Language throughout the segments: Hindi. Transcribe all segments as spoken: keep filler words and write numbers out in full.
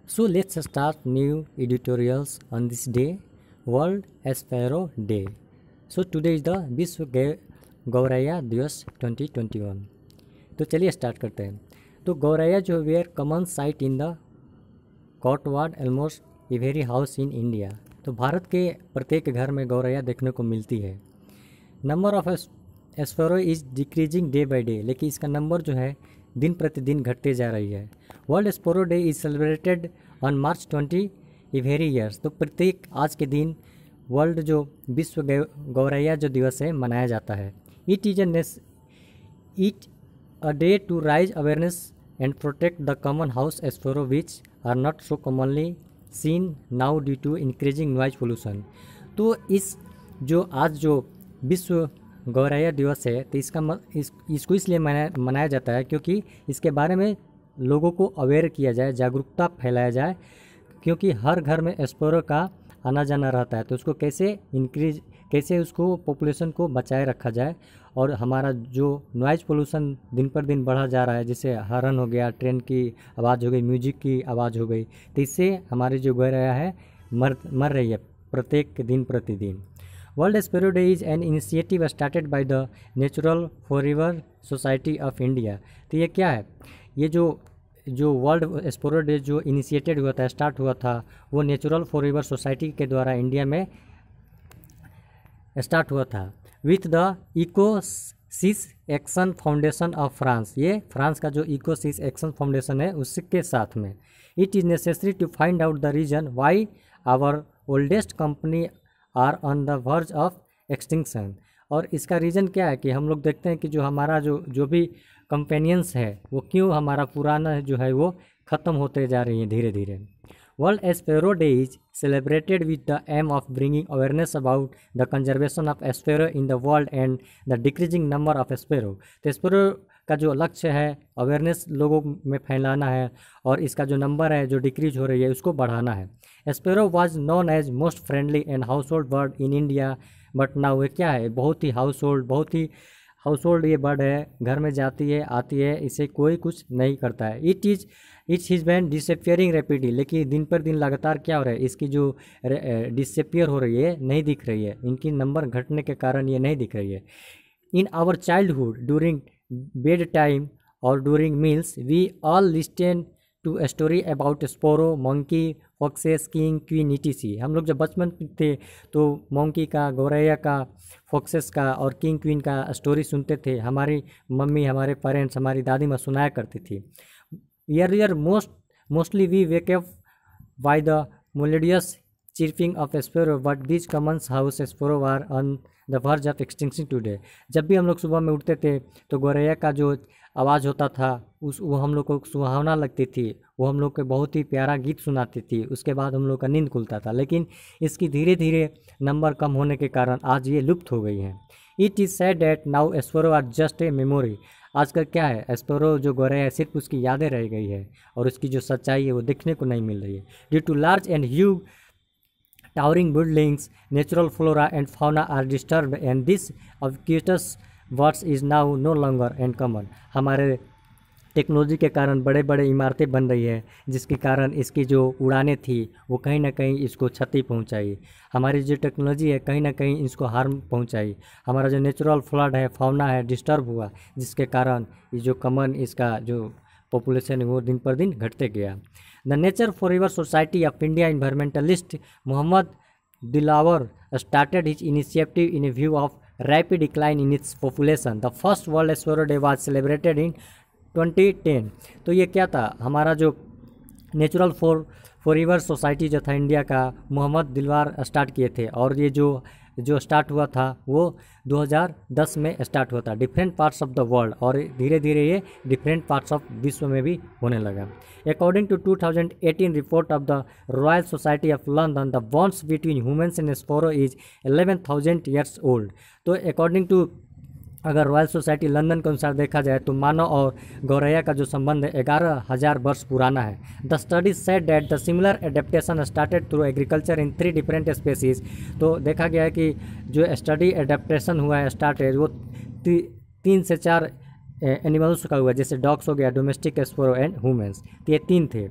So let's start new editorials on this day, World Sparrow Day. So today is the विश्व गौरैया दिवस ट्वेंटी ट्वेंटी वन। तो चलिए स्टार्ट करते हैं। तो गौरैया जो were common sight in the courtyard almost every house in India. तो भारत के प्रत्येक घर में गौरैया देखने को मिलती है। Number of sparrow is decreasing day by day, लेकिन इसका नंबर जो है दिन प्रतिदिन घटते जा रही है। World Sparrow Day is celebrated on March twenty every years. तो प्रत्येक आज के दिन वर्ल्ड जो विश्व गौरैया जो दिवस है मनाया जाता है। It is as it a day to raise awareness and protect the common house sparrow which are not so commonly seen now due to increasing noise pollution. तो इस जो आज जो विश्व गौरैया दिवस है तो इसका म, इस, इसको इसलिए मनाया मनाया जाता है क्योंकि इसके बारे में लोगों को अवेयर किया जाए, जागरूकता फैलाया जाए, क्योंकि हर घर में स्पैरो का आना जाना रहता है। तो उसको कैसे इंक्रीज कैसे उसको पॉपुलेशन को बचाए रखा जाए, और हमारा जो नॉइज पोल्यूशन दिन पर दिन बढ़ा जा रहा है, जैसे हॉर्न हो गया, ट्रेन की आवाज़ हो गई, म्यूजिक की आवाज़ हो गई, तो इससे हमारी जो गौरैया है मर मर रही है प्रत्येक दिन प्रतिदिन। World Sparrow Day is an initiative started by the Nature Forever Society of India. तो ये क्या है? ये जो जो वर्ल्ड स्पैरो डे जो इनिशिएटेड हुआ था, स्टार्ट हुआ था, वो नेचुरल फॉरएवर सोसाइटी के द्वारा इंडिया में स्टार्ट हुआ था with the Eco-Sys Action Foundation of France. ये फ्रांस का जो इकोसिस एक्शन फाउंडेशन है उसके साथ में। It is necessary to find out the reason why our oldest company are on the verge of extinction. और इसका रीज़न क्या है कि हम लोग देखते हैं कि जो हमारा जो जो भी कंपेनियंस है वो क्यों हमारा पुराना जो है वो ख़त्म होते जा रही हैं धीरे धीरे। World Sparrow Day is celebrated with the aim of bringing awareness about the conservation of sparrow in the world and the decreasing number of sparrow. तो स्पैरो का जो लक्ष्य है अवेयरनेस लोगों में फैलाना है, और इसका जो नंबर है जो डिक्रीज हो रही है उसको बढ़ाना है। Sparrow was known as most friendly and household bird in India, but now ये क्या है, बहुत ही हाउस होल्ड बहुत ही हाउस होल्ड ये बर्ड है, घर में जाती है आती है, इसे कोई कुछ नहीं करता है। It is it's has been disappearing rapidly, लेकिन दिन पर दिन लगातार क्या हो रहा है, इसकी जो डिसअपियर हो रही है, नहीं दिख रही है, इनकी नंबर घटने के कारण ये नहीं दिख रही है। In our childhood during bed time और during meals we all listen to a story about sparrow, monkey, foxes, king, queen, etc. हम लोग जब बचपन में थे तो मंकी का, गौरैया का, फॉक्सेस का और किंग क्वीन का स्टोरी सुनते थे। हमारी मम्मी, हमारे पेरेंट्स, हमारी दादी माँ सुनाया करती थी। Year most mostly we wake up by the melodious chirping of sparrow, but this common house sparrow are on the verge of extinction today. जब भी हम लोग सुबह में उठते थे तो गौरैया का जो आवाज़ होता था उस वो हम लोग को सुहावना लगती थी, वो हम लोग को बहुत ही प्यारा गीत सुनाती थी, उसके बाद हम लोग का नींद खुलता था। लेकिन इसकी धीरे धीरे नंबर कम होने के कारण आज ये लुप्त हो गई हैं। It is sad that now sparrow are just a memory. आजकल क्या है, स्पैरो जो गौरैया है सिर्फ उसकी यादें रह गई है, और उसकी जो सच्चाई है वो देखने को नहीं मिल रही है। Due to large and huge towering buildings, natural flora and fauna are disturbed, and this ubiquitous birds is now no longer uncommon। हमारे टेक्नोलॉजी के कारण बड़े बड़े इमारतें बन रही है, जिसके कारण इसकी जो उड़ानें थी वो कहीं ना कहीं इसको क्षति पहुंचाई। हमारी जो टेक्नोलॉजी है कहीं ना कहीं इसको हार्म पहुंचाई। हमारा जो नेचुरल फ्लड है, फाउना है, डिस्टर्ब हुआ, जिसके कारण ये जो कॉमन इसका जो पॉपुलेशन है वो दिन पर दिन घटते गया। The Nature Forever Society of India environmentalist Mohammed Dilawar started his initiative in a view of rapid decline in its population. The first World Sparrow Day was celebrated in twenty ten. तो ये क्या था, हमारा जो नेचुरल फॉर फॉरएवर सोसाइटी जो था इंडिया का, मोहम्मद दिलवार स्टार्ट किए थे, और ये जो जो स्टार्ट हुआ था वो दो हज़ार दस में स्टार्ट हुआ था different parts of the world, और धीरे धीरे ये डिफरेंट पार्ट्स ऑफ विश्व में भी होने लगा। According to two thousand eighteen report of the Royal Society of London, the bonds between humans and sparrow is eleven thousand years old. तो अकॉर्डिंग टू अगर रॉयल सोसाइटी लंदन के अनुसार देखा जाए तो मानव और गौरैया का जो संबंध है ग्यारह हज़ार वर्ष पुराना है। The study said that the similar adaptation started through agriculture in three different species. तो देखा गया है कि जो स्टडी एडेप्टेशन हुआ है स्टार्ट है वो ती, तीन से चार एनिमल्स का हुआ, जैसे डॉग्स हो गया, डोमेस्टिक स्पैरो एंड ह्यूमन्स, तो ये तीन थे।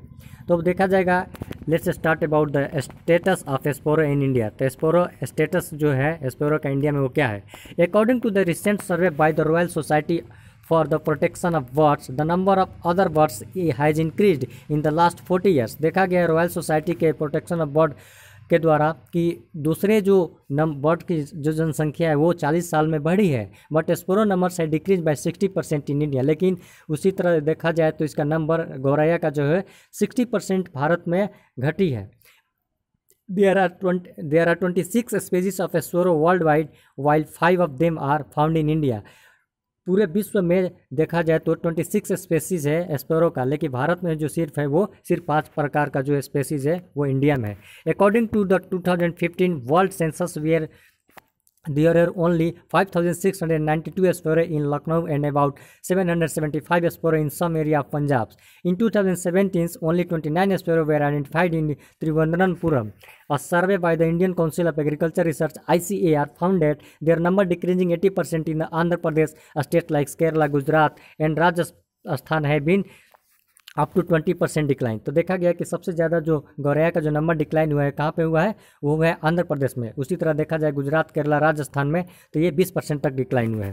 तो अब देखा जाएगा, let's start about the status of sparrow in India. तो स्पोरो स्टेटस जो है स्पोरो का इंडिया में वो क्या है? According to the recent survey by the Royal Society for the protection of birds, the number of other birds has increased in the last forty years। देखा गया रॉयल सोसाइटी के प्रोटेक्शन ऑफ बर्ड के द्वारा कि दूसरे जो नम बर्ड की जो जनसंख्या है वो चालीस साल में बढ़ी है, बट स्पोरो नंबर्स है decrease by sixty percent in India. लेकिन उसी तरह देखा जाए तो इसका नंबर गौरैया का जो है सिक्सटी परसेंट भारत में घटी है। There are twenty there are twenty six species of sparrow worldwide, while five of them are found in India. पूरे विश्व में देखा जाए तो छब्बीस स्पेसीज है स्पैरो का, लेकिन भारत में जो सिर्फ है वो सिर्फ पाँच प्रकार का जो स्पेसीज है वो इंडिया में है। According to the two thousand fifteen world census where there are only five thousand six hundred ninety-two sparrow in Lucknow and about seven hundred seventy-five sparrow in some area of Punjab. In two thousand seventeen, only twenty-nine sparrow were identified in Trivandranpuram. A survey by the Indian Council of Agriculture Research I C A R found that their number decreasing eighty percent in the Andhra Pradesh, a state like Kerala, Gujarat and Rajasthan have been up to twenty percent decline. तो देखा गया कि सबसे ज़्यादा जो गौरैया का जो नंबर डिक्लाइन हुआ है कहाँ पे हुआ है, वो हुआ है आंध्र प्रदेश में। उसी तरह देखा जाए गुजरात, केरला, राजस्थान में तो ये बीस परसेंट तक डिक्लाइन हुआ है।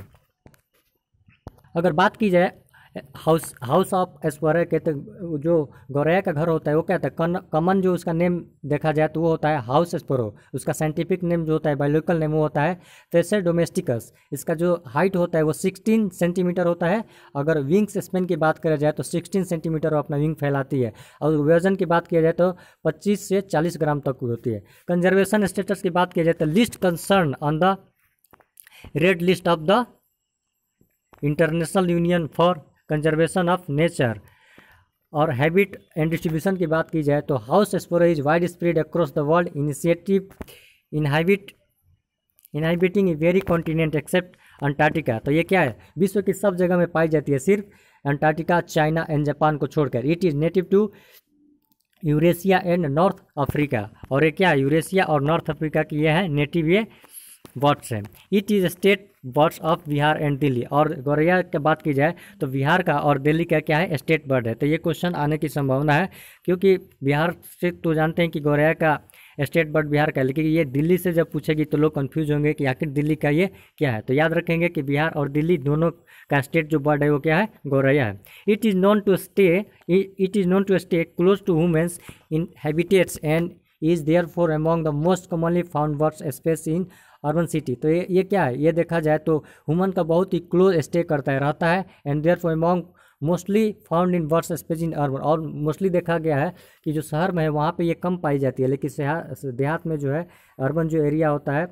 अगर बात की जाए हाउस हाउस ऑफ स्पैरो के, तो जो गौरैया का घर होता है वो क्या होता है, कॉमन जो उसका नेम देखा जाए तो वो होता है हाउस स्पैरो। उसका साइंटिफिक नेम जो होता है बायोलॉजिकल नेम वो होता है थ्रेसर डोमेस्टिकस। इसका जो हाइट होता है वो सोलह सेंटीमीटर होता है। अगर विंग्स स्पेन की बात करा जाए तो सोलह सेंटीमीटर वो अपना विंग फैलाती है, और वजन की बात किया जाए तो पच्चीस से चालीस ग्राम तक होती है। कंजर्वेशन स्टेटस की बात किया जाए तो least concern on the red list of the International Union for Conservation of Nature. और हैबिट एंड डिस्ट्रीब्यूशन की बात की जाए तो house sparrow is widespread across the world, initiative inhabit inhabiting very continent except Antarctica. तो ये क्या है, विश्व की सब जगह में पाई जाती है, सिर्फ अंटार्कटिका, चाइना एंड जापान को छोड़कर। It is native to Eurasia and North Africa. और ये क्या है, यूरेशिया और नॉर्थ अफ्रीका की ये है नेटिव ये बर्ड्स हैं। It is state birds of Bihar and Delhi. और गौरैया की बात की जाए तो बिहार का और दिल्ली का क्या है, स्टेट बर्ड है। तो ये क्वेश्चन आने की संभावना है, क्योंकि बिहार से तो जानते हैं कि गौरैया का स्टेट बर्ड बिहार का है, लेकिन ये दिल्ली से जब पूछेगी तो लोग कंफ्यूज होंगे कि आखिर दिल्ली का ये क्या है। तो याद रखेंगे कि बिहार और दिल्ली दोनों का स्टेट जो बर्ड है वो क्या है, गौरैया है। It is known to stay it is known to stay close to humans in habitats and is therefore among the most commonly found birds species in urban city. तो ये ये क्या है, ये देखा जाए तो ह्यूमन का बहुत ही क्लोज स्टे करता है, रहता है, and therefore among mostly found in birds species in urban. और मोस्टली देखा गया है कि जो शहर में है वहाँ पे ये कम पाई जाती है, लेकिन देहात में जो है अर्बन जो एरिया होता है,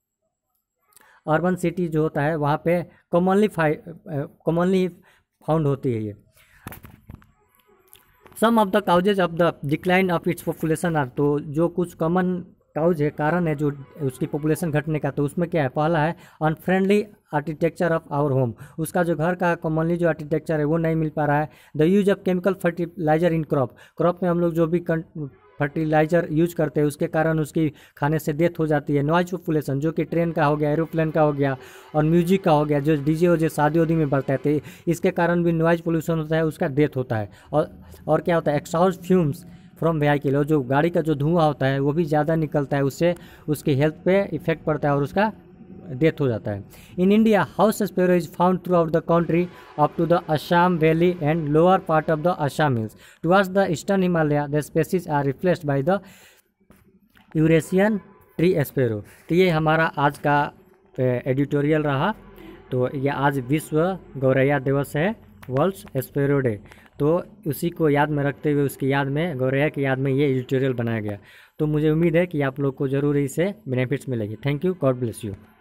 अर्बन सिटी जो होता है वहाँ पे कॉमनली कॉमनली फाउंड होती है ये। Some of the causes of the decline of its population are. तो जो कुछ कॉमन काउज है, कारण है जो उसकी पॉपुलेशन घटने का, तो उसमें क्या है, पहला है unfriendly architecture of our home. उसका जो घर का कॉमनली जो आर्किटेक्चर है वो नहीं मिल पा रहा है। The use of chemical fertiliser in crop. Crop में हम लोग जो भी फर्टिलाइजर यूज करते हैं उसके कारण उसकी खाने से डेथ हो जाती है। नॉइज पॉपुलेशन, जो कि ट्रेन का हो गया, एरोप्लेन का हो गया और म्यूजिक का हो गया, जो डीजे हो जो शादी उदी में बढ़ता है, तो इसके कारण भी नॉइज पोल्यूशन होता है, उसका डेथ होता है। और और क्या होता है, एक्सहॉस्ट फ्यूम्स फ्रॉम व्हीकल। और जो गाड़ी का जो धुआं होता है वो भी ज़्यादा निकलता है, उससे उसकी हेल्थ पे इफेक्ट पड़ता है और उसका डेथ हो जाता है। In India house sparrow is found throughout the country up to the Assam valley and lower part of the Assam hills. Towards the eastern Himalaya the species are replaced by the Eurasian tree sparrow. तो ये हमारा आज का एडिटोरियल रहा। तो ये आज विश्व गौरैया दिवस है, वर्ल्ड स्पैरो डे। तो उसी को याद में रखते हुए, उसकी याद में, गौरैया की याद में ये एडिटोरियल बनाया गया। तो मुझे उम्मीद है कि आप लोग को ज़रूर इससे बेनिफिट्स मिलेगी। Thank you, God bless you.